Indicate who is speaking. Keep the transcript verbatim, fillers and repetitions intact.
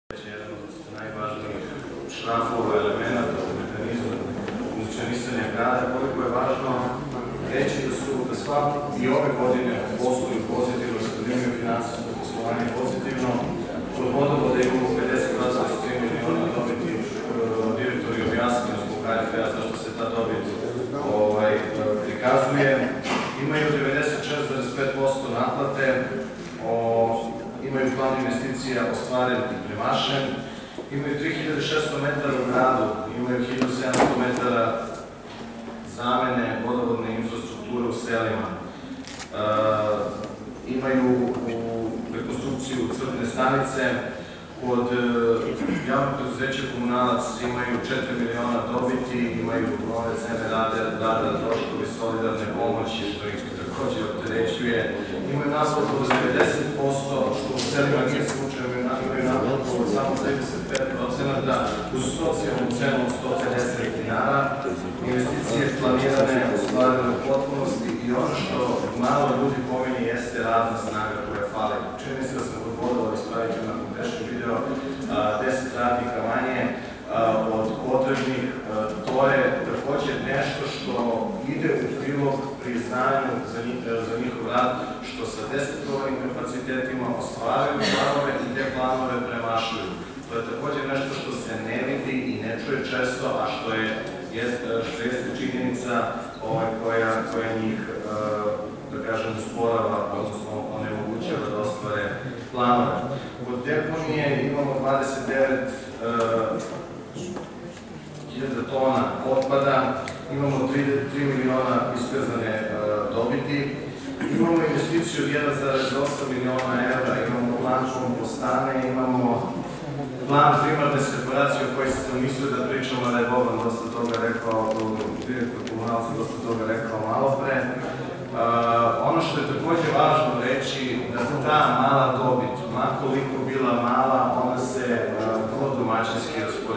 Speaker 1: Jedan od najvažnijih šrafova, elemenata u mehanizmu funkcionisanja grada, koliko je važno reći da su da sva i ove godine posluju pozitivno, da imaju finansijsko poslovanje pozitivno. Od vodovoda imamo pedeset zarez tri miliona dobiti, direktori objasnili zbog K F A zašto se ta dobit prikazuje. Imaju devedeset šest zarez pet posto naplate, imaju plan investicija ostvaren i premašen, imaju tri hiljade šesto metara u gradu, imaju hiljadu sedamsto metara zamene vodovodne infrastrukture u selima, imaju rekonstrukciju crpne stanice, od javnog preduzeća Komunalac imaju četiri miliona dobiti, imaju nove cene rada, troškovi solidarne pomoći, što ih takođe opterećuje, imaju naplatu od devedeset posto, što u selima nije slučaj, imaju naplatu od samo trideset pet procenata, uz socijalnu cenu od sto pedeset dinara, investicije planirane, ostvarene u potpunosti i ono što malo ljudi pominje jeste radna snaga koja fale. Čini se da sam kod vodova ispravit ću nakon greške video, deset radnika manje od potrebnih, to je takođe nešto što ide u prilog priznanju za njihov rad, što sa desetovanim kapacitetima ostvaraju planove i te planove premašuju. To je takođe nešto što se ne vidi i ne čuje često, a što jeste činjenica koja njih, da kažem, usporava, odnosno onemogućava da ostvare planove. Kod deponije imamo dvadeset devet hiljada tona otpada, imamo tri miliona iskazane dobiti, imamo investiciju od jedan zarez osam miliona evra, imamo plan kompostane, imamo plan primarne separacije o kojoj sam mislio da pričamo, da je Boban dosta toga rekao, direktor Komunalca dosta toga rekao malo pre. Ono što je takođe važno reći, da ta mala dobit, makoliko bila mala, ona se vrlo domaćinski raspoređuje